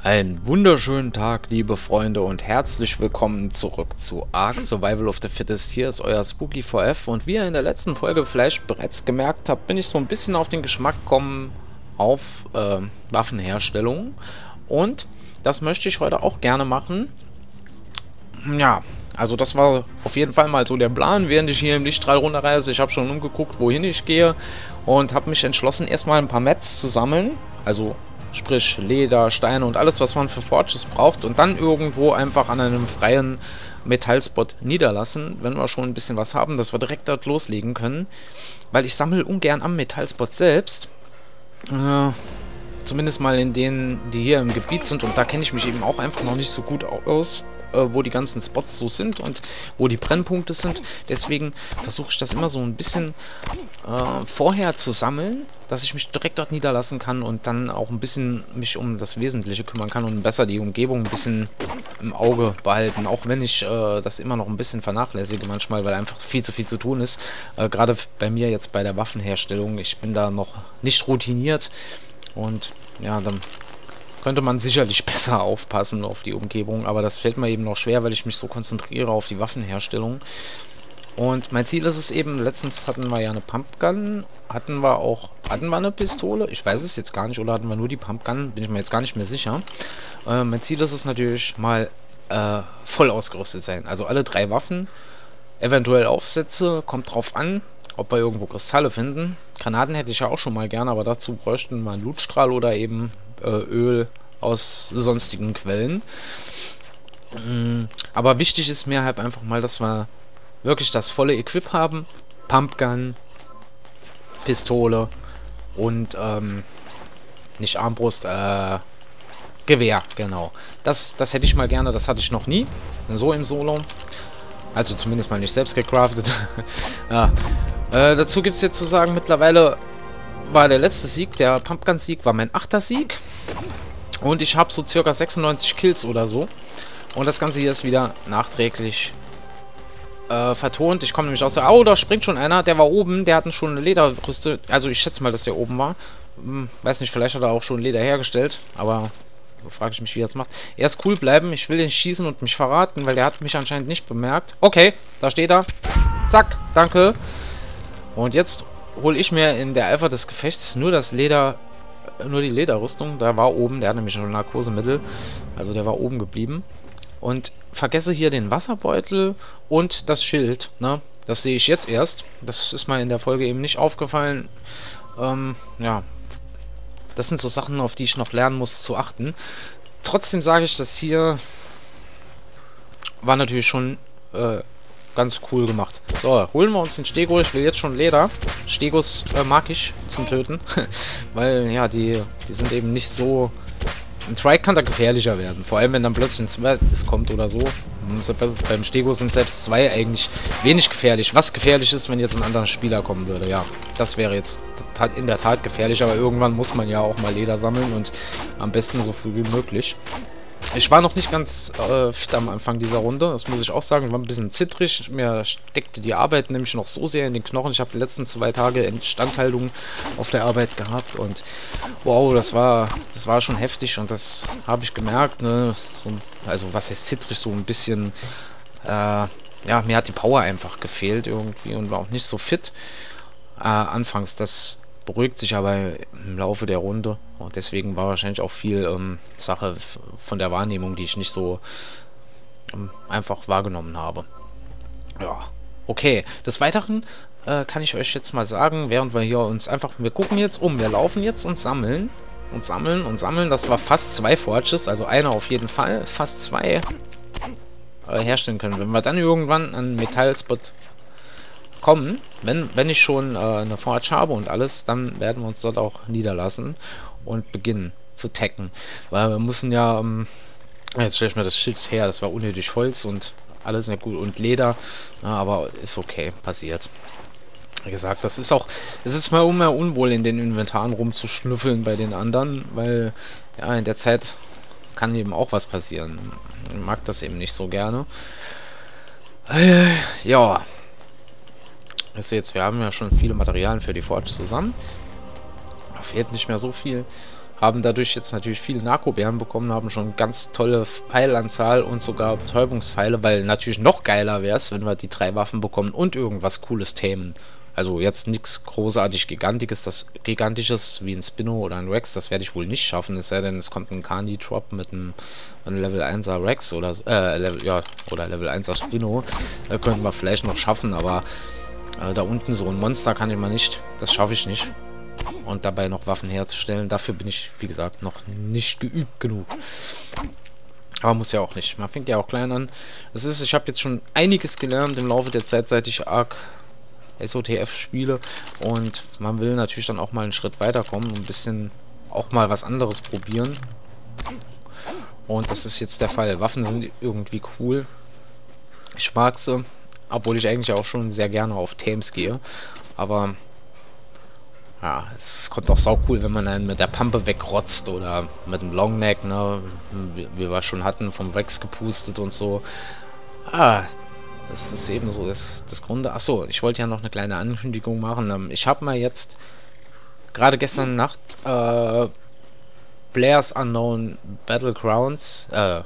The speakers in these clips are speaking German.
Einen wunderschönen Tag, liebe Freunde, und herzlich willkommen zurück zu Ark Survival of the Fittest. Hier ist euer Spooky4F und wie ihr in der letzten Folge vielleicht bereits gemerkt habt, bin ich so ein bisschen auf den Geschmack gekommen auf Waffenherstellung. Und das möchte ich heute auch gerne machen. Ja, also das war auf jeden Fall mal so der Plan, während ich hier im Lichtstrahl runterreise. Ich habe schon umgeguckt, wohin ich gehe und habe mich entschlossen, erstmal ein paar Mets zu sammeln. Also sprich Leder, Steine und alles, was man für Forges braucht, und dann irgendwo einfach an einem freien Metallspot niederlassen, wenn wir schon ein bisschen was haben, dass wir direkt dort loslegen können. Weil ich sammle ungern am Metallspot selbst. Zumindest mal in denen, die hier im Gebiet sind, und da kenne ich mich eben auch einfach noch nicht so gut aus, wo die ganzen Spots so sind und wo die Brennpunkte sind. Deswegen versuche ich das immer so ein bisschen vorher zu sammeln, dass ich mich direkt dort niederlassen kann und dann auch ein bisschen mich um das Wesentliche kümmern kann und besser die Umgebung ein bisschen im Auge behalten. Auch wenn ich das immer noch ein bisschen vernachlässige manchmal, weil einfach viel zu viel zu tun ist. Gerade bei mir jetzt bei der Waffenherstellung, ich bin da noch nicht routiniert und ja, dann könnte man sicherlich besser aufpassen auf die Umgebung, aber das fällt mir eben noch schwer, weil ich mich so konzentriere auf die Waffenherstellung. Und mein Ziel ist es eben, letztens hatten wir ja eine Pumpgun, hatten wir eine Pistole? Ich weiß es jetzt gar nicht, oder hatten wir nur die Pumpgun? Bin ich mir jetzt gar nicht mehr sicher. Mein Ziel ist es natürlich mal voll ausgerüstet sein, also alle 3 Waffen, eventuell Aufsätze, kommt drauf an, ob wir irgendwo Kristalle finden. Granaten hätte ich ja auch schon mal gerne, aber dazu bräuchten wir einen Lootstrahl oder eben Öl aus sonstigen Quellen. Aber wichtig ist mir halt einfach mal, dass wir wirklich das volle Equip haben. Pumpgun, Pistole und nicht Armbrust, Gewehr, genau. Das hätte ich mal gerne, das hatte ich noch nie. So im Solo. Also zumindest mal nicht selbst gecraftet. Ja. Dazu gibt es jetzt zu sagen, mittlerweile war der letzte Sieg, der Pumpgun-Sieg, war mein 8. Sieg. Und ich habe so circa 96 Kills oder so. Und das Ganze hier ist wieder nachträglich vertont. Ich komme nämlich aus der... Oh, da springt schon einer. Der war oben. Der hat schon eine Lederrüste. Also ich schätze mal, dass der oben war. Weiß nicht, vielleicht hat er auch schon Leder hergestellt. Aber da frage ich mich, wie er das macht. Erst cool bleiben. Ich will den schießen und mich verraten, weil der hat mich anscheinend nicht bemerkt. Okay, da steht er. Zack, danke. Und jetzt hole ich mir in der Eifer des Gefechts nur das Leder... Nur die Lederrüstung. Da war oben. Der hat nämlich schon Narkosemittel. Also der war oben geblieben. Und vergesse hier den Wasserbeutel und das Schild, ne? Das sehe ich jetzt erst. Das ist mir in der Folge eben nicht aufgefallen. Ja. Das sind so Sachen, auf die ich noch lernen muss zu achten. Trotzdem sage ich, das hier war natürlich schon ganz cool gemacht. So, holen wir uns den Stego. Ich will jetzt schon Leder. Stegos mag ich zum Töten. Weil, ja, die sind eben nicht so... Ein Trike kann da gefährlicher werden. Vor allem, wenn dann plötzlich ein zweites kommt oder so. Beim Stego sind selbst 2 eigentlich wenig gefährlich. Was gefährlich ist, wenn jetzt ein anderer Spieler kommen würde. Ja, das wäre jetzt in der Tat gefährlich. Aber irgendwann muss man ja auch mal Leder sammeln. Und am besten so früh wie möglich. Ich war noch nicht ganz fit am Anfang dieser Runde. Das muss ich auch sagen. War ein bisschen zittrig. Mir steckte die Arbeit nämlich noch so sehr in den Knochen. Ich habe die letzten 2 Tage Instandhaltung auf der Arbeit gehabt. Und wow, das war schon heftig. Und das habe ich gemerkt. Ne? So, also was heißt zittrig? So ein bisschen... ja, mir hat die Power einfach gefehlt irgendwie. Und war auch nicht so fit. Anfangs, das beruhigt sich aber im Laufe der Runde. Und deswegen war wahrscheinlich auch viel Sache von der Wahrnehmung, die ich nicht so einfach wahrgenommen habe. Ja, okay. Des Weiteren kann ich euch jetzt mal sagen, während wir hier uns einfach... Wir gucken jetzt um, wir laufen jetzt und sammeln. Und sammeln und sammeln. Das war fast 2 Forges, also einer auf jeden Fall. Fast 2 herstellen können. Wenn wir dann irgendwann an Metallspot kommen, wenn ich schon eine Forge habe und alles, dann werden wir uns dort auch niederlassen und beginnen zu tacken. Weil wir müssen ja, jetzt stelle ich mir das Schild her, das war unnötig Holz und alles nicht gut und Leder, ja, aber ist okay, passiert. Wie gesagt, es ist mal mehr unwohl in den Inventaren rumzuschnüffeln bei den anderen, weil ja, in der Zeit kann eben auch was passieren. Ich mag das eben nicht so gerne. Ja. Also jetzt, wir haben ja schon viele Materialien für die Forge zusammen. Da fehlt nicht mehr so viel. haben dadurch jetzt natürlich viele Narkobeeren bekommen, haben schon ganz tolle Pfeilanzahl und sogar Betäubungspfeile, weil natürlich noch geiler wäre es, wenn wir die 3 Waffen bekommen und irgendwas Cooles tamen. Also jetzt nichts großartig Gigantisches wie ein Spinno oder ein Rex, das werde ich wohl nicht schaffen, es sei denn, es kommt ein Carni-Drop mit einem Level 1er Rex oder Level 1er Spinno. Könnten wir vielleicht noch schaffen, aber da unten so ein Monster kann ich mal nicht, das schaffe ich nicht. Und dabei noch Waffen herzustellen, dafür bin ich, wie gesagt, noch nicht geübt genug. Aber muss ja auch nicht, man fängt ja auch klein an. Das ist, ich habe jetzt schon einiges gelernt im Laufe der Zeit, seit ich arg SOTF spiele, und man will natürlich dann auch mal einen Schritt weiterkommen und ein bisschen auch mal was anderes probieren, und das ist jetzt der Fall. Waffen sind irgendwie cool, ich mag sie, obwohl ich eigentlich auch schon sehr gerne auf Tames gehe, aber ja, es kommt auch sau cool, wenn man einen mit der Pampe wegrotzt oder mit dem Longneck, ne, wie wir schon hatten, vom Rex gepustet und so. Das ist eben so das Grunde. Achso, ich wollte ja noch eine kleine Ankündigung machen. Ich habe mal jetzt gerade gestern Nacht Players Unknown Battlegrounds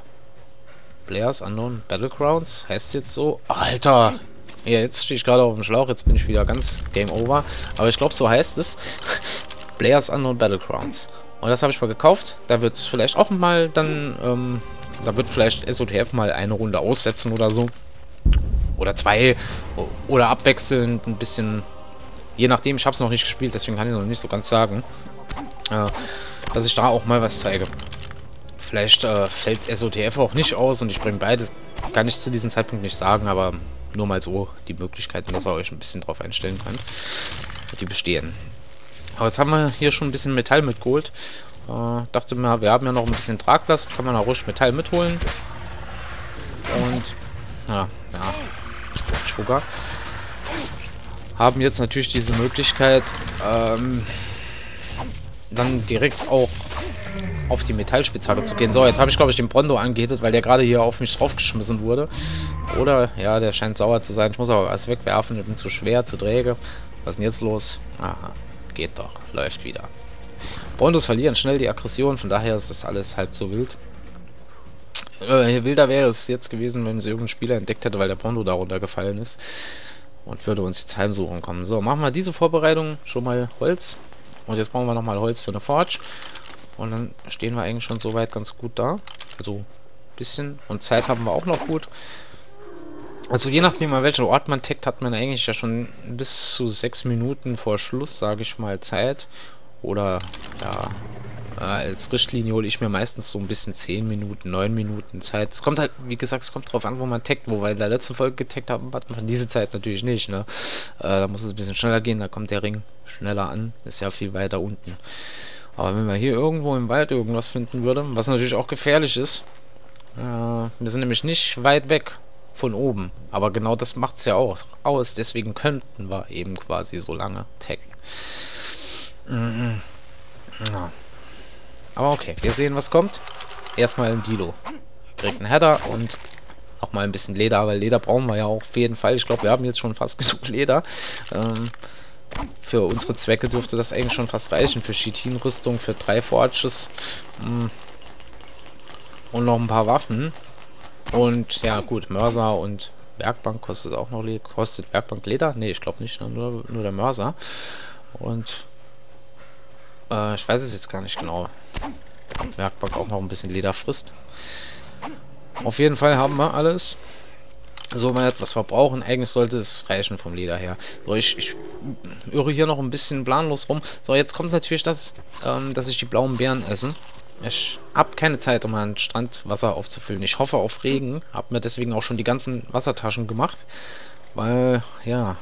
heißt jetzt so. Alter! Ja, jetzt stehe ich gerade auf dem Schlauch, jetzt bin ich wieder ganz Game Over. Aber ich glaube, so heißt es. Players Unknown Battlegrounds. Und das habe ich mal gekauft. Da wird es vielleicht auch mal dann, da wird vielleicht SOTF mal eine Runde aussetzen oder so. Oder 2 oder abwechselnd ein bisschen, je nachdem, ich habe es noch nicht gespielt, deswegen kann ich noch nicht so ganz sagen, dass ich da auch mal was zeige. Vielleicht fällt SOTF auch nicht aus und ich bringe beides, kann ich zu diesem Zeitpunkt nicht sagen, aber nur mal so die Möglichkeiten, dass ihr euch ein bisschen drauf einstellen könnt, die bestehen. Aber jetzt haben wir hier schon ein bisschen Metall mitgeholt. Dachte mir, wir haben ja noch ein bisschen Traglast, kann man auch ruhig Metall mitholen. Und ja, Sugar. Haben jetzt natürlich diese Möglichkeit, dann direkt auch auf die Metallspitzhacke zu gehen. So, jetzt habe ich, glaube ich, den Bronto angehittet, weil der gerade hier auf mich draufgeschmissen wurde. Oder, ja, der scheint sauer zu sein. Ich muss aber was wegwerfen. Ich bin zu schwer, zu träge. Was ist denn jetzt los? Aha, geht doch. Läuft wieder. Brontos verlieren schnell die Aggression, von daher ist das alles halb so wild. Wilder wäre es jetzt gewesen, wenn sie irgendein Spieler entdeckt hätte, weil der Bronto darunter gefallen ist. Und würde uns jetzt heimsuchen kommen. So, machen wir diese Vorbereitung. Schon mal Holz. Und jetzt brauchen wir nochmal Holz für eine Forge. Und dann stehen wir eigentlich schon soweit ganz gut da. Also ein bisschen. Und Zeit haben wir auch noch gut. Also je nachdem, an welchen Ort man taggt, hat man eigentlich ja schon bis zu 6 Minuten vor Schluss, sage ich mal, Zeit. Oder, ja, als Richtlinie hole ich mir meistens so ein bisschen 10 Minuten, 9 Minuten Zeit. Es kommt halt, wie gesagt, es kommt drauf an, wo man taggt. Wo wir in der letzten Folge getaggt haben, hat man diese Zeit natürlich nicht, ne? Da muss es ein bisschen schneller gehen, da kommt der Ring schneller an. Ist ja viel weiter unten. Aber wenn man hier irgendwo im Wald irgendwas finden würde, was natürlich auch gefährlich ist, wir sind nämlich nicht weit weg von oben. Aber genau das macht es ja auch aus. Deswegen könnten wir eben quasi so lange taggen. Ja. Aber okay, wir sehen, was kommt. Erstmal ein Dilo. Kriegt einen Header und nochmal ein bisschen Leder, weil Leder brauchen wir ja auch auf jeden Fall. Ich glaube, wir haben jetzt schon fast genug Leder. Für unsere Zwecke dürfte das eigentlich schon fast reichen. Für Chitin-Rüstung, für 3 Forges und noch ein paar Waffen. Und ja gut, Mörser und Werkbank kostet auch noch Leder. Kostet Werkbank Leder? Ne, ich glaube nicht, nur der Mörser. Und ich weiß es jetzt gar nicht genau. Ob Werkbank auch noch ein bisschen Leder frisst. Auf jeden Fall haben wir alles. Soweit, was wir brauchen. Eigentlich sollte es reichen vom Leder her. So, ich irre hier noch ein bisschen planlos rum. So, jetzt kommt natürlich das, dass ich die blauen Beeren esse. Ich habe keine Zeit, um ein Strandwasser aufzufüllen. Ich hoffe auf Regen. Habe mir deswegen auch schon die ganzen Wassertaschen gemacht. Weil, ja,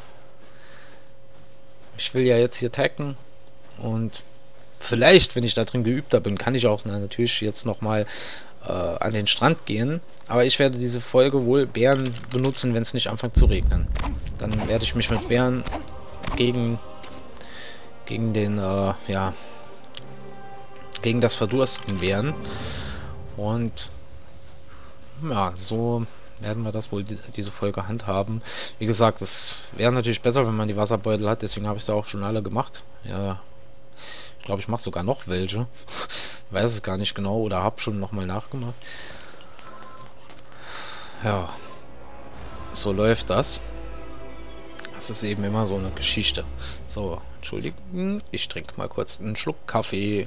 ich will ja jetzt hier taggen. Und vielleicht, wenn ich da drin geübter bin, kann ich auch natürlich jetzt nochmal an den Strand gehen. Aber ich werde diese Folge wohl Bären benutzen, wenn es nicht anfängt zu regnen. Dann werde ich mich mit Bären gegen den, ja, gegen das Verdursten wehren. Und ja, so werden wir das wohl diese Folge handhaben. Wie gesagt, es wäre natürlich besser, wenn man die Wasserbeutel hat. Deswegen habe ich es auch schon alle gemacht. Ja, Ich glaube, ich mache sogar noch welche. Weiß es gar nicht genau oder habe schon nochmal nachgemacht. Ja, so läuft das. Das ist eben immer so eine Geschichte. So, entschuldigen, ich trinke mal kurz einen Schluck Kaffee.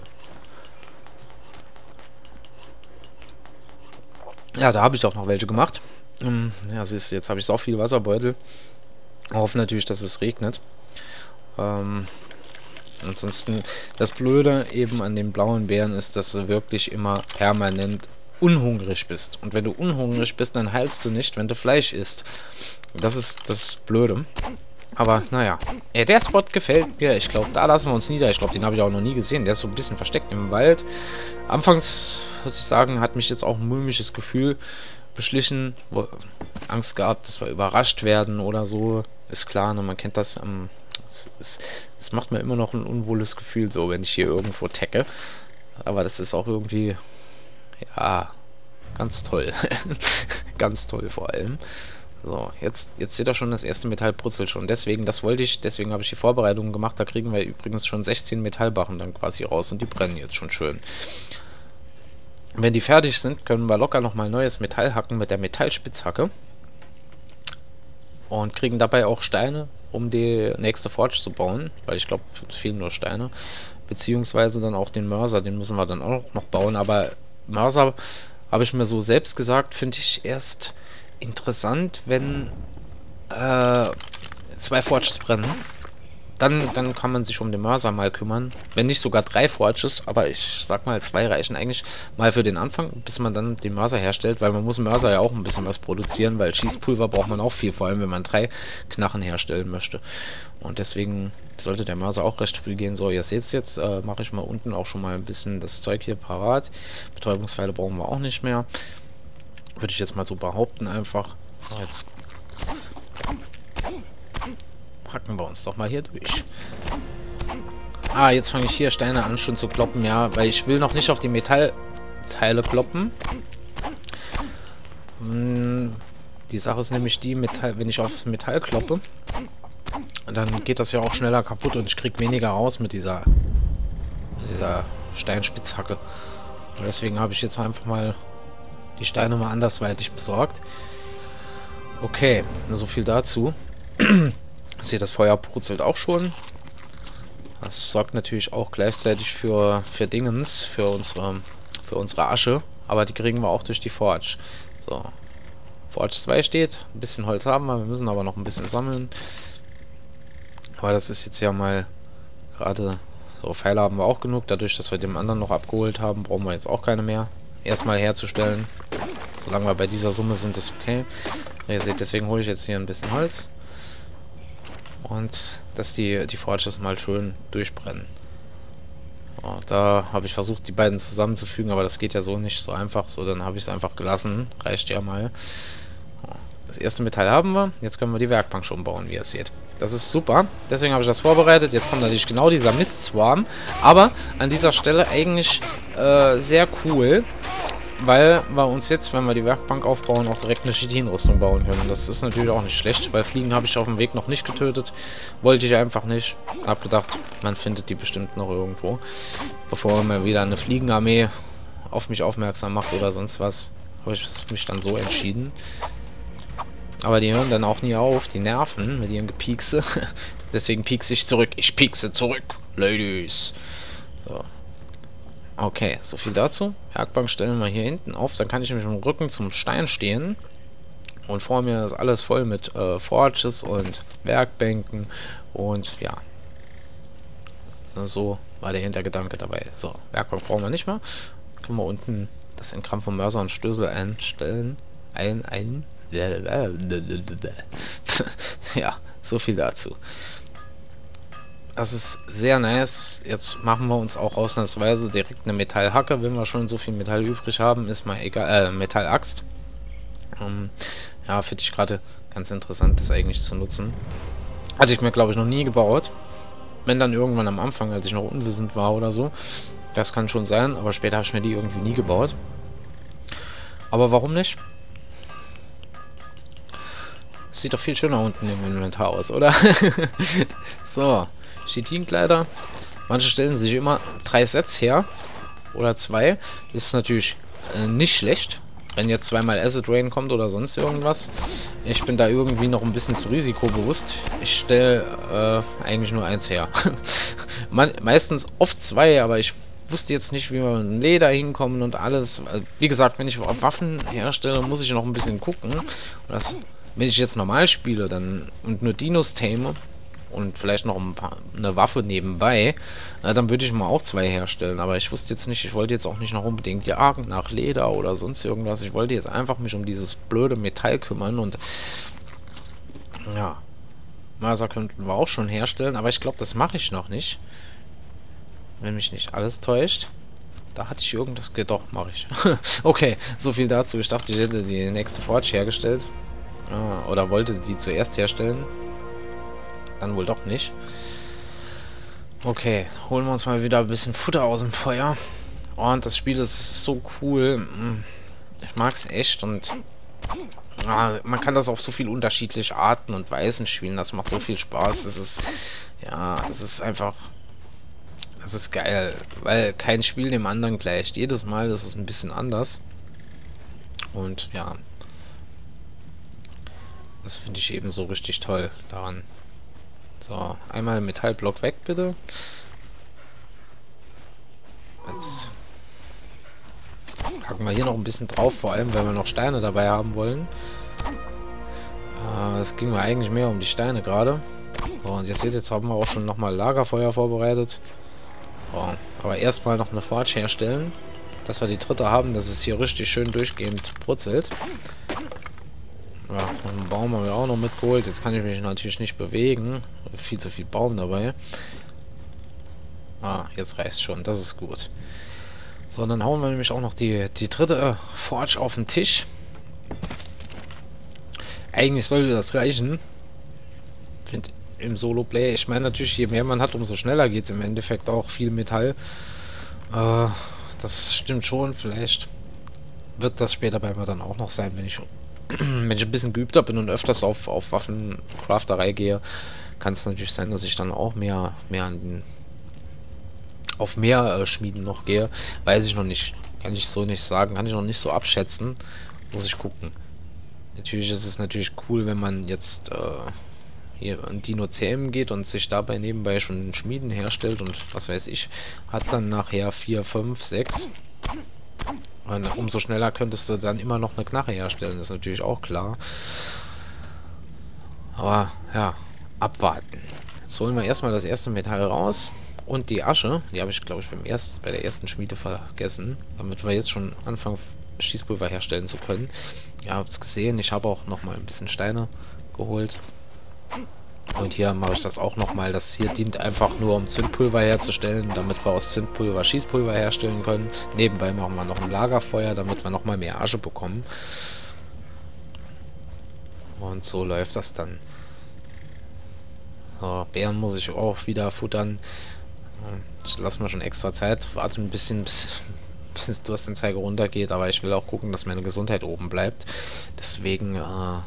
Ja, da habe ich auch noch welche gemacht. Ja, siehst du, jetzt habe ich so viel Wasserbeutel. Hoffe natürlich, dass es regnet. Ansonsten, das Blöde eben an den blauen Beeren ist, dass du wirklich immer permanent unhungrig bist. Und wenn du unhungrig bist, dann heilst du nicht, wenn du Fleisch isst. Das ist das Blöde. Aber, naja. Ja, der Spot gefällt mir. Ich glaube, da lassen wir uns nieder. Ich glaube, den habe ich auch noch nie gesehen. Der ist so ein bisschen versteckt im Wald. Anfangs, muss ich sagen, hat mich jetzt auch ein mulmiges Gefühl beschlichen. Angst gehabt, dass wir überrascht werden oder so. Ist klar, ne? Man kennt das. Es macht mir immer noch ein unwohles Gefühl, so, wenn ich hier irgendwo tagge. Aber das ist auch irgendwie, ja, ganz toll. Ganz toll vor allem. So, jetzt seht ihr schon, das erste Metall brutzelt schon. Deswegen habe ich die Vorbereitungen gemacht. Da kriegen wir übrigens schon 16 Metallbarren dann quasi raus und die brennen jetzt schon schön. Wenn die fertig sind, können wir locker nochmal neues Metall hacken mit der Metallspitzhacke. Und kriegen dabei auch Steine, um die nächste Forge zu bauen. Weil ich glaube, es fehlen nur Steine. Beziehungsweise dann auch den Mörser, den müssen wir dann auch noch bauen. Aber Mörser, habe ich mir so selbst gesagt, finde ich erst interessant, wenn 2 Forges brennen. Dann kann man sich um den Mörser mal kümmern. Wenn nicht sogar 3 Forges, aber ich sag mal, 2 reichen eigentlich mal für den Anfang, bis man dann den Mörser herstellt, weil man muss Mörser ja auch ein bisschen was produzieren, weil Schießpulver braucht man auch viel, vor allem wenn man 3 Knarren herstellen möchte. Und deswegen sollte der Mörser auch recht viel gehen. So, ihr seht es jetzt, mache ich mal unten auch schon mal ein bisschen das Zeug hier parat. Betäubungspfeile brauchen wir auch nicht mehr. Würde ich jetzt mal so behaupten einfach. Jetzt hacken wir uns doch mal hier durch. Ah, jetzt fange ich hier Steine an schon zu kloppen, ja, weil ich will noch nicht auf die Metallteile kloppen. Die Sache ist nämlich die, wenn ich auf Metall kloppe, dann geht das ja auch schneller kaputt und ich kriege weniger raus mit dieser Steinspitzhacke. Und deswegen habe ich jetzt einfach mal die Steine mal andersweitig besorgt. Okay, so viel dazu. Seht, das Feuer brutzelt auch schon. Das sorgt natürlich auch gleichzeitig für Dingens, für unsere Asche. Aber die kriegen wir auch durch die Forge. So. Forge 2 steht. Ein bisschen Holz haben wir. Wir müssen aber noch ein bisschen sammeln. Aber das ist jetzt ja mal gerade so. Pfeile haben wir auch genug. Dadurch, dass wir dem anderen noch abgeholt haben, brauchen wir jetzt auch keine mehr. Erstmal herzustellen. Solange wir bei dieser Summe sind, ist okay. Ihr seht, deswegen hole ich jetzt hier ein bisschen Holz. Und dass die Forges mal schön durchbrennen. So, da habe ich versucht, die beiden zusammenzufügen, aber das geht ja so nicht so einfach. So, dann habe ich es einfach gelassen. Reicht ja mal. Das erste Metall haben wir. Jetzt können wir die Werkbank schon bauen, wie ihr seht. Das ist super. Deswegen habe ich das vorbereitet. Jetzt kommt natürlich genau dieser Mistswarm. Aber an dieser Stelle eigentlich sehr cool. Weil wir uns jetzt, wenn wir die Werkbank aufbauen, auch direkt eine Chitin-Rüstung bauen können. Das ist natürlich auch nicht schlecht, weil Fliegen habe ich auf dem Weg noch nicht getötet. Wollte ich einfach nicht. Hab gedacht, man findet die bestimmt noch irgendwo. Bevor mal wieder eine Fliegenarmee auf mich aufmerksam macht oder sonst was, habe ich mich dann so entschieden. Aber die hören dann auch nie auf, die nerven mit ihren Gepiekse. Deswegen piekse ich zurück. Ich piekse zurück, Ladies. So. Okay, so viel dazu. Werkbank stellen wir hier hinten auf. Dann kann ich nämlich mit dem Rücken zum Stein stehen. Und vor mir ist alles voll mit Forges und Werkbänken. Und ja. So war der Hintergedanke dabei. So, Werkbank brauchen wir nicht mehr. Können wir unten das Engramm vom Mörser und Stößel einstellen. Ja, so viel dazu. Das ist sehr nice. Jetzt machen wir uns auch ausnahmsweise direkt eine Metallhacke, wenn wir schon so viel Metall übrig haben. Ist mal egal. Metallaxt. Ja, finde ich gerade ganz interessant, das eigentlich zu nutzen. Hatte ich mir, glaube ich, noch nie gebaut. Wenn dann irgendwann am Anfang, als ich noch unwissend war oder so. Das kann schon sein, aber später habe ich mir die irgendwie nie gebaut. Aber warum nicht? Sieht doch viel schöner unten im Inventar aus, oder? So, Chitinkleider. Manche stellen sich immer 3 Sets her. Oder 2. Ist natürlich nicht schlecht. Wenn jetzt zweimal Acid Rain kommt oder sonst irgendwas. Ich bin da irgendwie noch ein bisschen zu risikobewusst. Ich stelle eigentlich nur 1 her. Meistens oft 2, aber ich wusste jetzt nicht, wie wir mit Leder hinkommen und alles. Wie gesagt, wenn ich Waffen herstelle, muss ich noch ein bisschen gucken. Wenn ich jetzt normal spiele dann und nur Dinos tame und vielleicht noch eine Waffe nebenbei, dann würde ich mal auch 2 herstellen. Aber ich wusste jetzt nicht, ich wollte jetzt auch nicht noch unbedingt jagen nach Leder oder sonst irgendwas. Ich wollte jetzt einfach mich um dieses blöde Metall kümmern und ja, Mörser könnten wir auch schon herstellen, aber ich glaube, das mache ich noch nicht. Wenn mich nicht alles täuscht. Da hatte ich irgendwas... Doch, mache ich. Okay, so viel dazu. Ich dachte, ich hätte die nächste Forge hergestellt. Oder wollte die zuerst herstellen. Dann wohl doch nicht. Okay, holen wir uns mal wieder ein bisschen Futter aus dem Feuer. Und das Spiel ist so cool. Ich mag es echt und... man kann das auf so viel unterschiedliche Arten und Weisen spielen. Das macht so viel Spaß. Das ist... Ja, das ist einfach... Das ist geil, weil kein Spiel dem anderen gleicht. Jedes Mal ist es ein bisschen anders. Und ja, das finde ich eben so richtig toll daran. So, einmal Metallblock weg, bitte. Jetzt packen wir hier noch ein bisschen drauf, vor allem, weil wir noch Steine dabei haben wollen. Es ging mir eigentlich mehr um die Steine gerade. So, und ihr seht, jetzt haben wir auch schon nochmal Lagerfeuer vorbereitet. Oh, aber erstmal noch eine Forge herstellen, dass wir die dritte haben, dass es hier richtig schön durchgehend brutzelt. Ja, und einen Baum haben wir auch noch mitgeholt. Jetzt kann ich mich natürlich nicht bewegen. Viel zu viel Baum dabei. Jetzt reicht es schon. Das ist gut. So, dann hauen wir nämlich auch noch die dritte Forge auf den Tisch. Eigentlich sollte das reichen. Finde im Solo-Play. Ich meine natürlich, je mehr man hat, umso schneller geht es im Endeffekt auch. Viel Metall. Das stimmt schon. Vielleicht wird das später bei mir dann auch noch sein, wenn ich ein bisschen geübter bin und öfters auf Waffencrafterei gehe, kann es natürlich sein, dass ich dann auch mehr auf mehr Schmieden noch gehe. Weiß ich noch nicht. Kann ich so nicht sagen. Kann ich noch nicht so abschätzen. Muss ich gucken. Natürlich ist es natürlich cool, wenn man jetzt hier an Dino CM geht und sich dabei nebenbei schon Schmieden herstellt und was weiß ich, hat dann nachher 4, 5, 6. Und umso schneller könntest du dann immer noch eine Knarre herstellen, das ist natürlich auch klar. Aber ja, abwarten. Jetzt holen wir erstmal das erste Metall raus und die Asche, die habe ich glaube ich bei der ersten Schmiede vergessen, damit wir jetzt schon anfangen Schießpulver herstellen zu können. Ihr habt es gesehen, ich habe auch nochmal ein bisschen Steine geholt. Und hier mache ich das auch nochmal. Das hier dient einfach nur, um Zündpulver herzustellen, damit wir aus Zündpulver Schießpulver herstellen können. Nebenbei machen wir noch ein Lagerfeuer, damit wir nochmal mehr Asche bekommen. Und so läuft das dann. So, Beeren muss ich auch wieder futtern. Ich lasse mir schon extra Zeit. Warte ein bisschen, bis Durstanzeige runtergeht. Aber ich will auch gucken, dass meine Gesundheit oben bleibt. Deswegen, ja...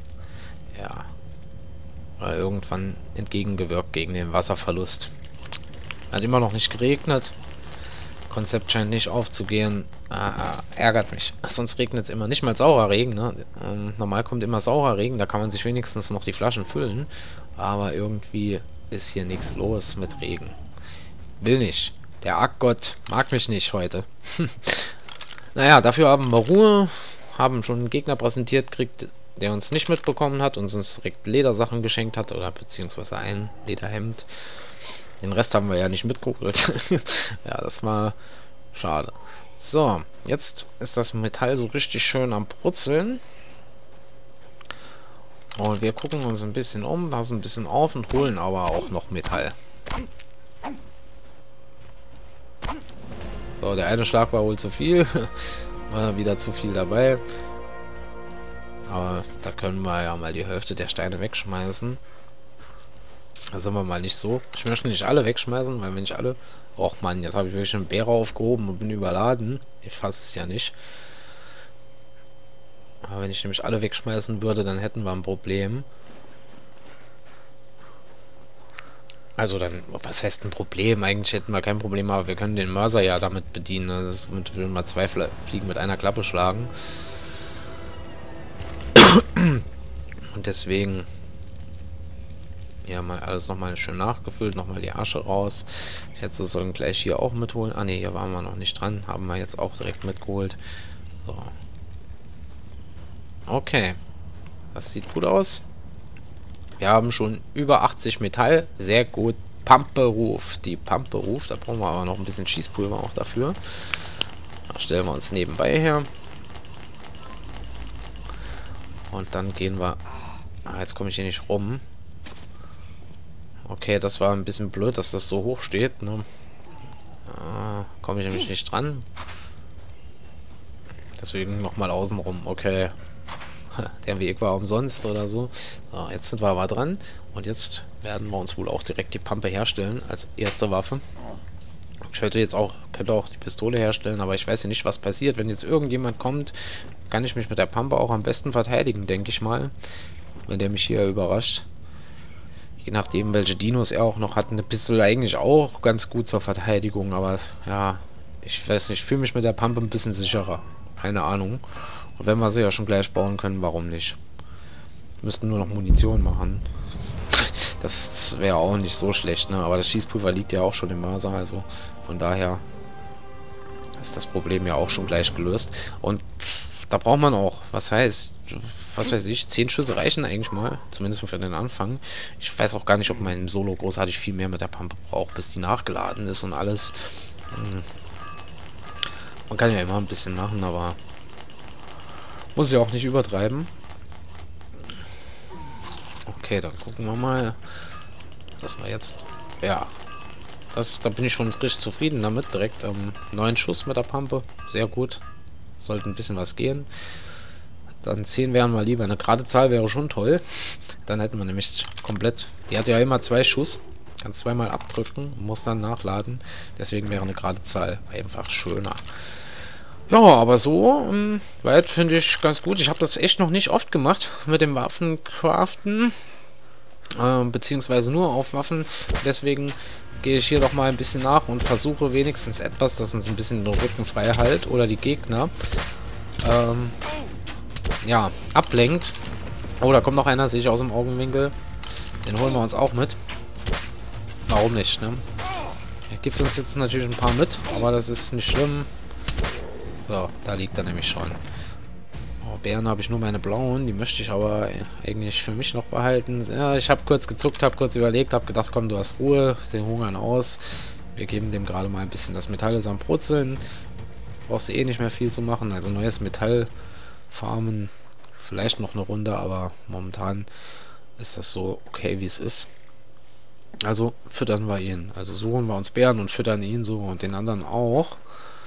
irgendwann entgegengewirkt gegen den Wasserverlust. Hat immer noch nicht geregnet. Konzept scheint nicht aufzugehen. Ärgert mich. Sonst regnet es immer. Nicht mal saurer Regen. Ne? Normal kommt immer saurer Regen. Da kann man sich wenigstens noch die Flaschen füllen. Aber irgendwie ist hier nichts los mit Regen. Will nicht. Der Arggott mag mich nicht heute. Naja, dafür haben wir Ruhe. Haben schon einen Gegner präsentiert gekriegt, der uns nicht mitbekommen hat und uns direkt Ledersachen geschenkt hat, oder beziehungsweise ein Lederhemd. Den Rest haben wir ja nicht mitgeholt. Ja, das war schade. So, jetzt ist das Metall so richtig schön am Brutzeln. Und wir gucken uns ein bisschen um, passen ein bisschen auf und holen aber auch noch Metall. So, der eine Schlag war wohl zu viel. War wieder zu viel dabei. Aber da können wir ja mal die Hälfte der Steine wegschmeißen. Da sind wir mal nicht so. Ich möchte nicht alle wegschmeißen, weil wenn ich alle... Och Mann, jetzt habe ich wirklich einen Bär aufgehoben und bin überladen. Ich fasse es ja nicht. Aber wenn ich nämlich alle wegschmeißen würde, dann hätten wir ein Problem. Also dann, was heißt ein Problem? Eigentlich hätten wir kein Problem, aber wir können den Mörser ja damit bedienen. Also damit will man zwei Fliegen mit einer Klappe schlagen. Und deswegen ja mal alles nochmal schön nachgefüllt, nochmal die Asche raus. Ich hätte es sollen gleich hier auch mitholen. Ah ne, hier waren wir noch nicht dran. Haben wir jetzt auch direkt mitgeholt. So. Okay. Das sieht gut aus. Wir haben schon über 80 Metall. Sehr gut. Pampe ruft. Die Pampe ruft. Da brauchen wir aber noch ein bisschen Schießpulver auch dafür. Da stellen wir uns nebenbei her. Und dann gehen wir... Ah, jetzt komme ich hier nicht rum. Okay, das war ein bisschen blöd, dass das so hoch steht. Ne? Komme ich nämlich nicht dran. Deswegen nochmal außen rum. Okay. Der Weg war umsonst oder so. So, jetzt sind wir aber dran. Und jetzt werden wir uns wohl auch direkt die Pampe herstellen als erste Waffe. Ich könnte auch die Pistole herstellen, aber ich weiß ja nicht, was passiert. Wenn jetzt irgendjemand kommt, kann ich mich mit der Pampe auch am besten verteidigen, denke ich mal. Wenn der mich hier überrascht. Je nachdem, welche Dinos er auch noch hat, eine Pistole eigentlich auch ganz gut zur Verteidigung. Aber ja, ich weiß nicht, ich fühle mich mit der Pampe ein bisschen sicherer. Keine Ahnung. Und wenn wir sie ja schon gleich bauen können, warum nicht? Wir müssten nur noch Munition machen. Das wäre auch nicht so schlecht, ne? Aber das Schießpulver liegt ja auch schon im Mörser, also von daher ist das Problem ja auch schon gleich gelöst. Und da braucht man auch, was weiß ich, 10 Schüsse reichen eigentlich mal, zumindest für den Anfang. Ich weiß auch gar nicht, ob man im Solo großartig viel mehr mit der Pampe braucht, bis die nachgeladen ist und alles. Man kann ja immer ein bisschen machen, aber muss ja auch nicht übertreiben. Okay, dann gucken wir mal, dass wir jetzt, ja, da bin ich schon richtig zufrieden damit. Direkt 9 Schuss mit der Pampe, sehr gut. Sollte ein bisschen was gehen. Dann 10 wären wir lieber. Eine gerade Zahl wäre schon toll. Dann hätten wir nämlich komplett, die hat ja immer 2 Schuss. Kannst zweimal abdrücken, muss dann nachladen. Deswegen wäre eine gerade Zahl einfach schöner. Ja, aber so weit finde ich ganz gut. Ich habe das echt noch nicht oft gemacht mit dem Waffencraften. Beziehungsweise nur auf Waffen. Deswegen gehe ich hier doch mal ein bisschen nach und versuche wenigstens etwas, das uns ein bisschen den Rücken frei hält oder die Gegner ja, ablenkt. Oh, da kommt noch einer, sehe ich aus dem Augenwinkel. Den holen wir uns auch mit. Warum nicht, ne? Er gibt uns jetzt natürlich ein paar mit, aber das ist nicht schlimm. So, da liegt er nämlich schon. Oh, Bären habe ich nur meine blauen, die möchte ich aber eigentlich für mich noch behalten. Ja, ich habe kurz gezuckt, habe kurz überlegt, habe gedacht, komm, du hast Ruhe, den hungern aus. Wir geben dem gerade mal ein bisschen das Metall ist am Brutzeln. Brauchst du eh nicht mehr viel zu machen, also neues Metall farmen, vielleicht noch eine Runde, aber momentan ist das so okay, wie es ist. Also füttern wir ihn. Also suchen wir uns Bären und füttern ihn so und den anderen auch.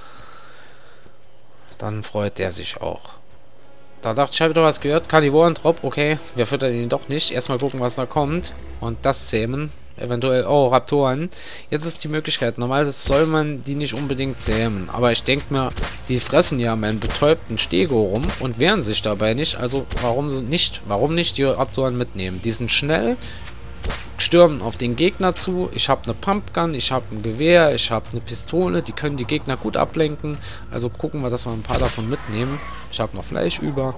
Dann freut der sich auch. Da dachte ich, habe wieder was gehört. Karnivoren-Trop, okay. Wir füttern ihn doch nicht. Erstmal gucken, was da kommt. Und das zähmen. Eventuell, oh, Raptoren. Jetzt ist die Möglichkeit. Normalerweise soll man die nicht unbedingt zähmen. Aber ich denke mir, die fressen ja meinen betäubten Stego rum und wehren sich dabei nicht. Also warum nicht? Warum nicht die Raptoren mitnehmen? Die sind schnell, stürmen auf den Gegner zu. Ich habe eine Pumpgun, ich habe ein Gewehr, ich habe eine Pistole. Die können die Gegner gut ablenken. Also gucken wir, dass wir ein paar davon mitnehmen. Ich habe noch Fleisch über.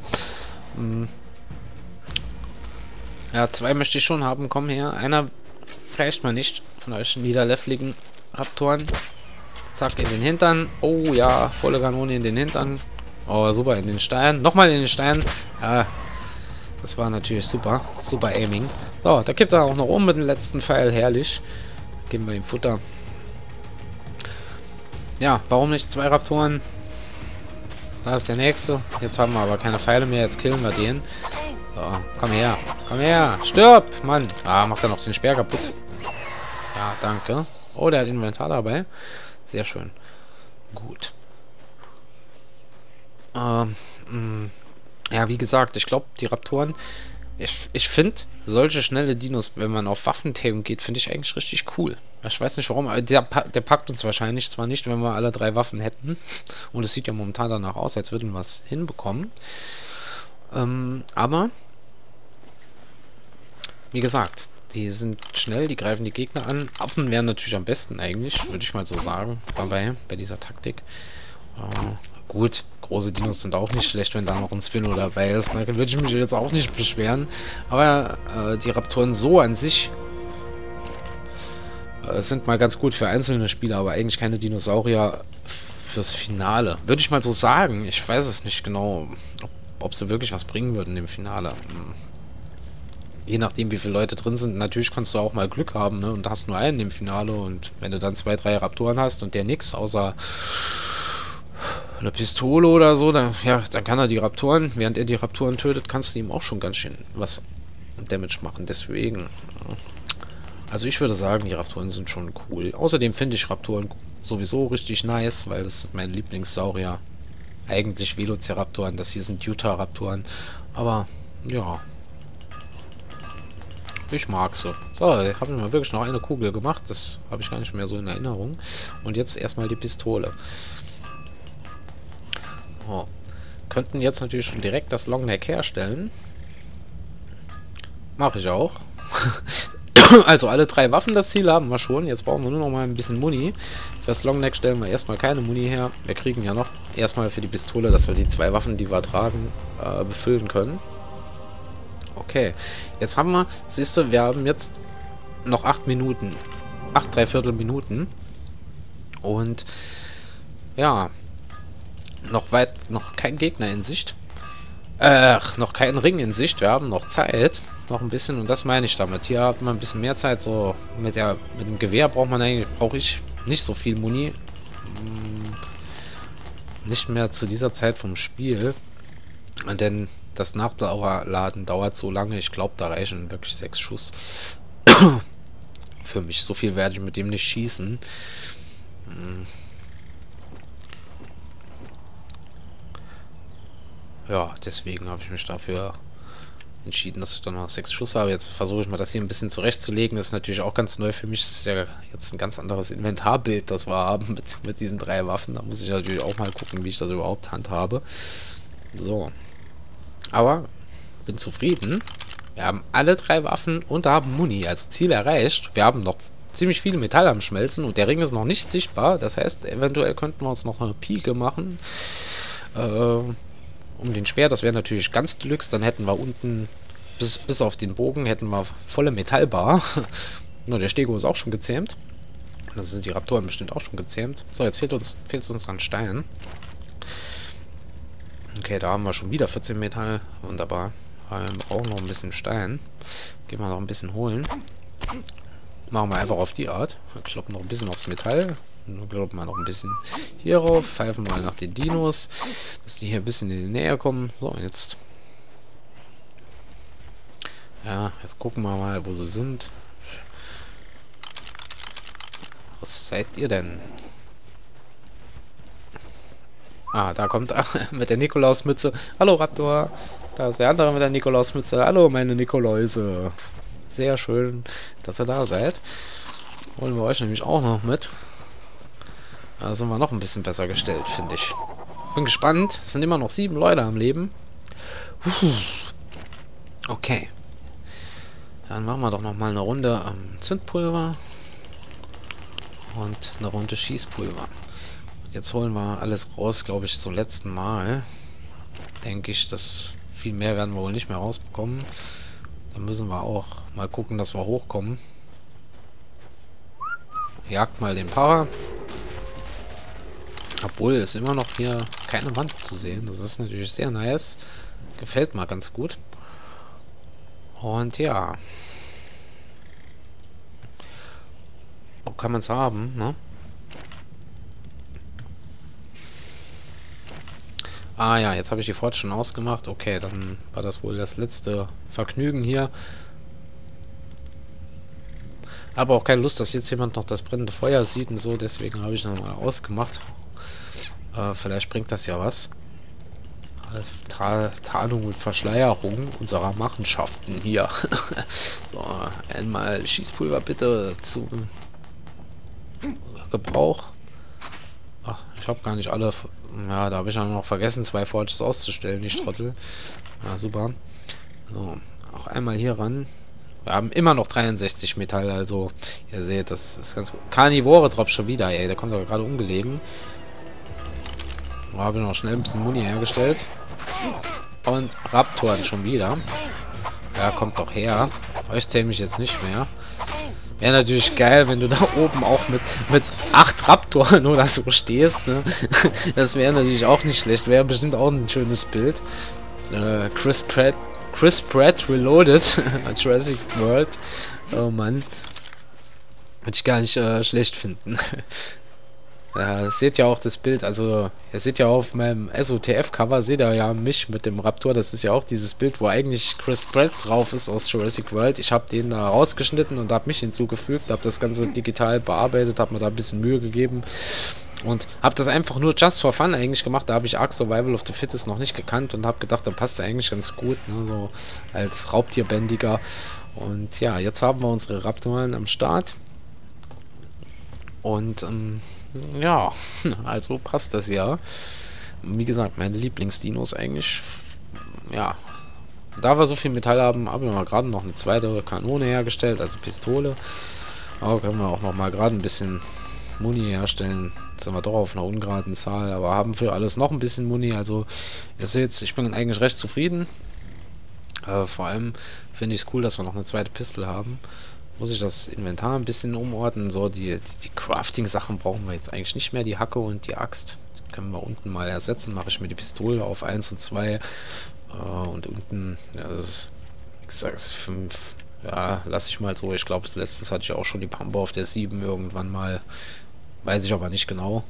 Ja, 2 möchte ich schon haben. Komm her. Einer reicht mal nicht von euch niederleveligen Raptoren. Zack, in den Hintern. Oh ja, volle Kanone in den Hintern. Oh, super, in den Stein. Nochmal in den Stein. Ja, das war natürlich super. Super Aiming. So, da kippt er auch noch um mit dem letzten Pfeil. Herrlich. Geben wir ihm Futter. Ja, warum nicht 2 Raptoren? Da ist der nächste. Jetzt haben wir aber keine Pfeile mehr. Jetzt killen wir den. So, komm her. Komm her. Stirb, Mann. Ah, macht er noch den Speer kaputt. Ja, danke. Oh, der hat Inventar dabei. Sehr schön. Gut. Ja, wie gesagt, ich glaube, die Raptoren... Ich finde, solche schnelle Dinos, wenn man auf Waffenthemen geht, finde ich eigentlich richtig cool. Ich weiß nicht warum, aber der packt uns wahrscheinlich zwar nicht, wenn wir alle 3 Waffen hätten. Und es sieht ja momentan danach aus, als würden wir es hinbekommen. Aber, wie gesagt, Die sind schnell, die greifen die Gegner an. Affen wären natürlich am besten eigentlich, würde ich mal so sagen, bei dieser Taktik. Gut, große Dinos sind auch nicht schlecht, wenn da noch ein Spinno dabei ist. Da würde ich mich jetzt auch nicht beschweren. Aber die Raptoren so an sich sind mal ganz gut für einzelne Spieler, aber eigentlich keine Dinosaurier fürs Finale. Würde ich mal so sagen. Ich weiß es nicht genau, ob sie wirklich was bringen würden im Finale. Je nachdem, wie viele Leute drin sind. Natürlich kannst du auch mal Glück haben, ne? Und hast nur einen im Finale. Und wenn du dann 2, 3 Raptoren hast und der nix, außer eine Pistole oder so, dann, ja, dann kann er die Raptoren, während er die Raptoren tötet, kannst du ihm auch schon ganz schön was Damage machen. Deswegen, also ich würde sagen, die Raptoren sind schon cool. Außerdem finde ich Raptoren sowieso richtig nice, weil das sind meine Lieblingssaurier. Eigentlich Velociraptoren, das hier sind Utahraptoren. Aber, ja. Ich mag sie. So, habe ich mal wirklich noch eine Kugel gemacht. Das habe ich gar nicht mehr so in Erinnerung. Und jetzt erstmal die Pistole. Oh. Könnten jetzt natürlich schon direkt das Longneck herstellen. Mache ich auch. Also alle 3 Waffen, das Ziel haben wir schon. Jetzt brauchen wir nur noch mal ein bisschen Muni. Für das Longneck stellen wir erstmal keine Muni her. Wir kriegen ja noch erstmal für die Pistole, dass wir die 2 Waffen, die wir tragen, befüllen können. Okay, jetzt haben wir, siehst du, wir haben jetzt noch 8 Minuten. 8 3/4 Minuten. Und ja, noch kein Gegner in Sicht. Noch kein Ring in Sicht. Wir haben noch Zeit. Noch ein bisschen, und das meine ich damit. Hier hat man ein bisschen mehr Zeit. So mit dem Gewehr brauche ich nicht so viel Muni. Nicht mehr zu dieser Zeit vom Spiel. Denn das Nachladen dauert so lange. Ich glaube, da reichen wirklich 6 Schuss. Für mich. So viel werde ich mit dem nicht schießen. Ja, deswegen habe ich mich dafür entschieden, dass ich dann noch 6 Schuss habe. Jetzt versuche ich mal das hier ein bisschen zurechtzulegen. Das ist natürlich auch ganz neu für mich. Das ist ja jetzt ein ganz anderes Inventarbild, das wir haben mit diesen 3 Waffen. Da muss ich natürlich auch mal gucken, wie ich das überhaupt handhabe. So. Aber bin zufrieden. Wir haben alle 3 Waffen und haben Muni. Also Ziel erreicht. Wir haben noch ziemlich viel Metall am Schmelzen und der Ring ist noch nicht sichtbar. Das heißt, eventuell könnten wir uns noch eine Pike machen. Um den Speer, das wäre natürlich ganz deluxe, dann hätten wir unten bis auf den Bogen hätten wir volle Metallbar. Nur der Stego ist auch schon gezähmt. Dann sind die Raptoren bestimmt auch schon gezähmt. So, jetzt fehlt uns an Stein. Okay, da haben wir schon wieder 14 Metall. Wunderbar. Wir brauchen noch ein bisschen Stein. Gehen wir noch ein bisschen holen. Machen wir einfach auf die Art. Wir kloppen noch ein bisschen aufs Metall. Kloppen wir noch ein bisschen hier rauf. Pfeifen mal nach den Dinos. Dass die hier ein bisschen in die Nähe kommen. So, jetzt. Ja, jetzt gucken wir mal, wo sie sind. Was seid ihr denn? Ah, da kommt er mit der Nikolausmütze. Hallo Raptor. Da ist der andere mit der Nikolausmütze. Hallo meine Nikoläuse. Sehr schön, dass ihr da seid. Holen wir euch nämlich auch noch mit. Da sind wir noch ein bisschen besser gestellt, finde ich. Bin gespannt. Es sind immer noch 7 Leute am Leben. Okay. Dann machen wir doch noch mal eine Runde Zündpulver. Und eine Runde Schießpulver. Jetzt holen wir alles raus, glaube ich, zum letzten Mal. Denke ich, dass viel mehr werden wir wohl nicht mehr rausbekommen. Dann müssen wir auch mal gucken, dass wir hochkommen. Jagt mal den Para. Obwohl, ist immer noch hier keine Wand zu sehen. Das ist natürlich sehr nice. Gefällt mir ganz gut. Und ja. Wo kann man es haben, ne? Ah ja, jetzt habe ich die Fort schon ausgemacht. Okay, dann war das wohl das letzte Vergnügen hier. Aber auch keine Lust, dass jetzt jemand noch das brennende Feuer sieht und so. Deswegen habe ich nochmal ausgemacht. Vielleicht bringt das ja was. Tarnung und Verschleierung unserer Machenschaften hier. So, einmal Schießpulver bitte zum Gebrauch. Ach, ich habe gar nicht alle. Ja, da habe ich ja noch vergessen, 2 Forges auszustellen, die Trottel. Ja, super. So, auch einmal hier ran. Wir haben immer noch 63 Metall, also ihr seht, das ist ganz gut. Karnivore droppt schon wieder, ey, der kommt doch gerade umgelegen. Habe noch schnell ein bisschen Muni hergestellt. Und Raptoren schon wieder. Ja, kommt doch her. Euch zähle mich jetzt nicht mehr. Wäre natürlich geil, wenn du da oben auch mit 8 Raptoren oder so stehst, ne? Das wäre natürlich auch nicht schlecht. Wäre bestimmt auch ein schönes Bild. Chris Pratt Reloaded. Jurassic World. Oh Mann. Würde ich gar nicht schlecht finden. Ja, seht ja auch das Bild, also ihr seht ja auf meinem SOTF-Cover, seht ihr ja mich mit dem Raptor, das ist ja auch dieses Bild, wo eigentlich Chris Pratt drauf ist aus Jurassic World. Ich habe den da rausgeschnitten und habe mich hinzugefügt, habe das Ganze digital bearbeitet, habe mir da ein bisschen Mühe gegeben und habe das einfach nur just for fun eigentlich gemacht. Da habe ich Ark Survival of the Fittest noch nicht gekannt und habe gedacht, da passt er eigentlich ganz gut, ne, so als Raubtierbändiger. Und ja, jetzt haben wir unsere Raptoren am Start und ja, also passt das ja. Wie gesagt, meine Lieblingsdinos eigentlich. Ja, da wir so viel Metall haben, haben wir mal gerade noch eine zweite Kanone hergestellt, also Pistole. Aber können wir auch noch mal gerade ein bisschen Muni herstellen. Jetzt sind wir doch auf einer ungeraden Zahl, aber haben für alles noch ein bisschen Muni. Also ihr seht, ich bin eigentlich recht zufrieden. Vor allem finde ich es cool, dass wir noch eine zweite Pistole haben. Muss ich das Inventar ein bisschen umordnen. So, die Crafting-Sachen brauchen wir jetzt eigentlich nicht mehr. Die Hacke und die Axt können wir unten mal ersetzen. Mache ich mir die Pistole auf 1 und 2. Und unten, ja, das ist, wie gesagt, 5. Ja, lasse ich mal so. Ich glaube, letztes hatte ich auch schon die Pampe auf der 7 irgendwann mal. Weiß ich aber nicht genau.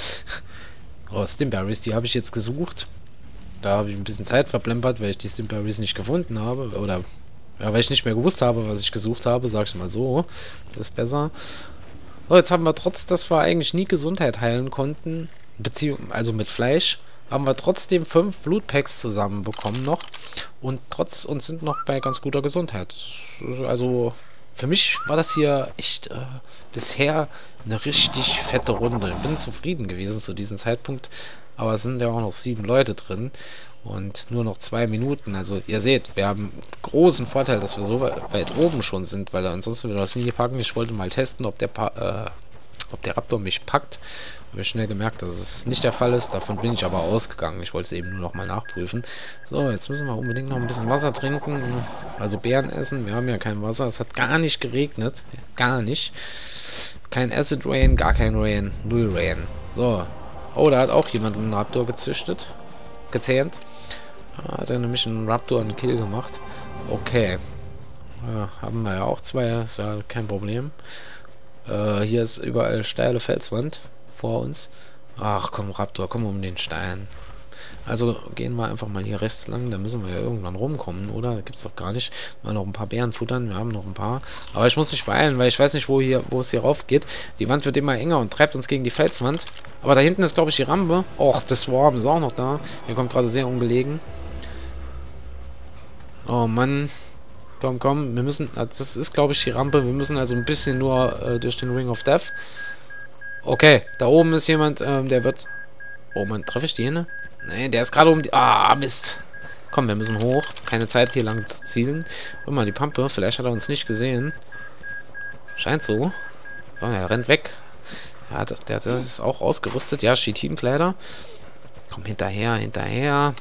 Oh, Stimberries, die habe ich jetzt gesucht. Da habe ich ein bisschen Zeit verplempert, weil ich die Stimberries nicht gefunden habe. Oder ja, weil ich nicht mehr gewusst habe, was ich gesucht habe, sag ich mal so. Das ist besser. So, jetzt haben wir trotz, dass wir eigentlich nie Gesundheit heilen konnten, also mit Fleisch, haben wir trotzdem 5 Blutpacks zusammenbekommen noch. Und sind noch bei ganz guter Gesundheit. Also, für mich war das hier echt bisher eine richtig fette Runde. Ich bin zufrieden gewesen zu diesem Zeitpunkt. Aber es sind ja auch noch 7 Leute drin. Und nur noch 2 Minuten. Also ihr seht, wir haben großen Vorteil, dass wir so weit oben schon sind, weil ansonsten würde das nie packen. Ich wollte mal testen, ob der Raptor mich packt. Habe ich schnell gemerkt, dass es nicht der Fall ist. Davon bin ich aber ausgegangen. Ich wollte es eben nur noch mal nachprüfen. So, jetzt müssen wir unbedingt noch ein bisschen Wasser trinken. Also Beeren essen. Wir haben ja kein Wasser. Es hat gar nicht geregnet. Gar nicht. Kein Acid Rain, gar kein Rain. Null Rain. So. Oh, da hat auch jemand einen Raptor gezüchtet. Gezähmt. Hat er nämlich einen Raptor und einen Kill gemacht. Okay. Haben wir ja auch 2, ist ja kein Problem. Hier ist überall steile Felswand vor uns. Ach komm, Raptor, komm um den Stein. Also gehen wir einfach mal hier rechts lang, da müssen wir ja irgendwann rumkommen, oder? Da gibt es doch gar nicht. Mal noch ein paar Beeren futtern, wir haben noch ein paar. Aber ich muss mich beeilen, weil ich weiß nicht, wo es hier rauf geht. Die Wand wird immer enger und treibt uns gegen die Felswand. Aber da hinten ist, glaube ich, die Rampe. Och, das Swarm ist auch noch da. Der kommt gerade sehr ungelegen. Oh Mann. Komm, komm, wir müssen, das ist, glaube ich, die Rampe. Wir müssen also ein bisschen nur durch den Ring of Death. Okay, da oben ist jemand, der wird... Oh Mann, treffe ich die hin? Nee, der ist gerade um die... Ah, Mist. Komm, wir müssen hoch. Keine Zeit, hier lang zu zielen. Guck mal, die Pampe. Vielleicht hat er uns nicht gesehen. Scheint so. So, er rennt weg. Ja, das ist auch ausgerüstet. Ja, Chitinkleider. Komm, hinterher, hinterher.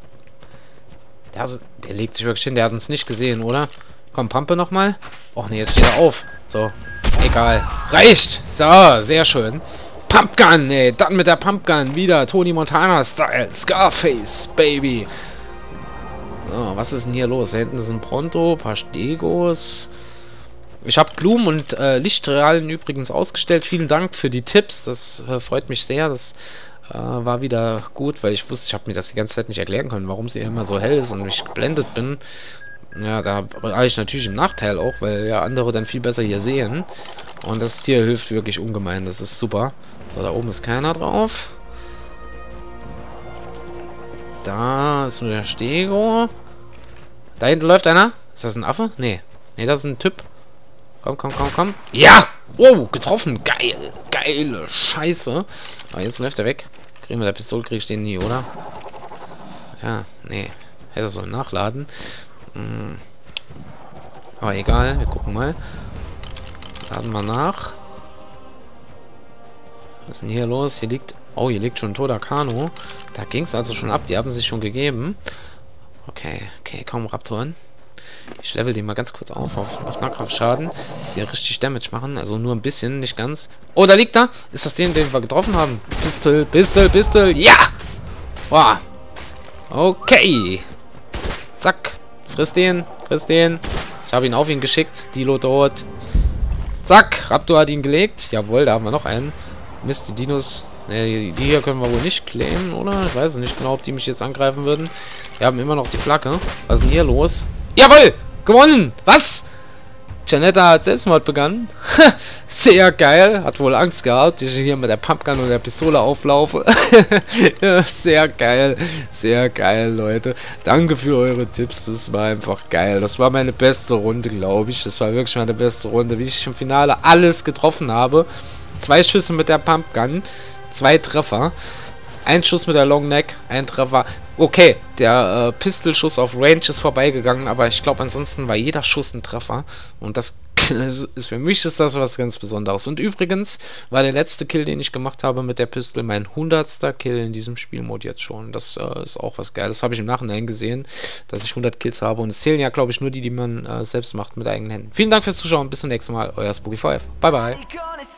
Der legt sich wirklich hin. Der hat uns nicht gesehen, oder? Komm, Pampe nochmal. Och nee, jetzt steht er auf. So, egal. Reicht. So, sehr schön. Pumpgun, ey. Dann mit der Pumpgun. Wieder Tony Montana-Style. Scarface, Baby. So, was ist denn hier los? Da hinten ist ein Pronto, ein paar Stegos. Ich habe Blumen und Lichtstrahlen übrigens ausgestellt. Vielen Dank für die Tipps. Das freut mich sehr. Das war wieder gut, weil ich wusste, ich habe mir das die ganze Zeit nicht erklären können, warum sie immer so hell ist und ich geblendet bin. Ja, da war ich natürlich im Nachteil auch, weil ja andere dann viel besser hier sehen. Und das Tier hilft wirklich ungemein. Das ist super. So, da oben ist keiner drauf. Da ist nur der Stego. Da hinten läuft einer. Ist das ein Affe? Nee. Nee, das ist ein Typ. Komm, komm, komm, komm. Ja! Wow, getroffen. Geil. Geile Scheiße. Aber jetzt läuft er weg. Kriegen wir der Pistole, krieg ich den nie, oder? Ja, nee. Hätte er so nachladen. Aber egal, wir gucken mal. Laden wir nach. Was ist denn hier los? Hier liegt... Oh, hier liegt schon ein toter Kano. Da ging es also schon ab. Die haben sich schon gegeben. Okay, komm, Raptoren. Ich level die mal ganz kurz auf Nahkampfschaden. Dass die richtig Damage machen. Also nur ein bisschen, nicht ganz. Oh, da liegt er! Ist das den wir getroffen haben? Pistol! Ja! Wow. Okay. Zack. Friss den. Ich habe ihn auf ihn geschickt. Dilo tot. Zack. Raptor hat ihn gelegt. Jawohl, da haben wir noch einen. Mist, die Dinos... Ne, die hier können wir wohl nicht claimen, oder? Ich weiß nicht genau, ob die mich jetzt angreifen würden. Wir haben immer noch die Flagge. Was ist denn hier los? Jawohl! Gewonnen! Was? Janetta hat Selbstmord begangen. Sehr geil. Hat wohl Angst gehabt, dass ich hier mit der Pumpgun und der Pistole auflaufe. Sehr geil. Sehr geil, Leute. Danke für eure Tipps. Das war einfach geil. Das war meine beste Runde, glaube ich. Das war wirklich meine beste Runde, wie ich im Finale alles getroffen habe. 2 Schüsse mit der Pumpgun. 2 Treffer. 1 Schuss mit der Long Neck. 1 Treffer. Okay, der Pistolschuss auf Range ist vorbeigegangen, aber ich glaube, ansonsten war jeder Schuss ein Treffer. Und das ist für mich ist das was ganz Besonderes. Und übrigens war der letzte Kill, den ich gemacht habe mit der Pistol, mein 100. Kill in diesem Spielmod jetzt schon. Das ist auch was Geiles. Das habe ich im Nachhinein gesehen, dass ich 100 Kills habe. Und es zählen ja, glaube ich, nur die man selbst macht mit eigenen Händen. Vielen Dank fürs Zuschauen. Bis zum nächsten Mal. Euer Spooky5. Bye, bye.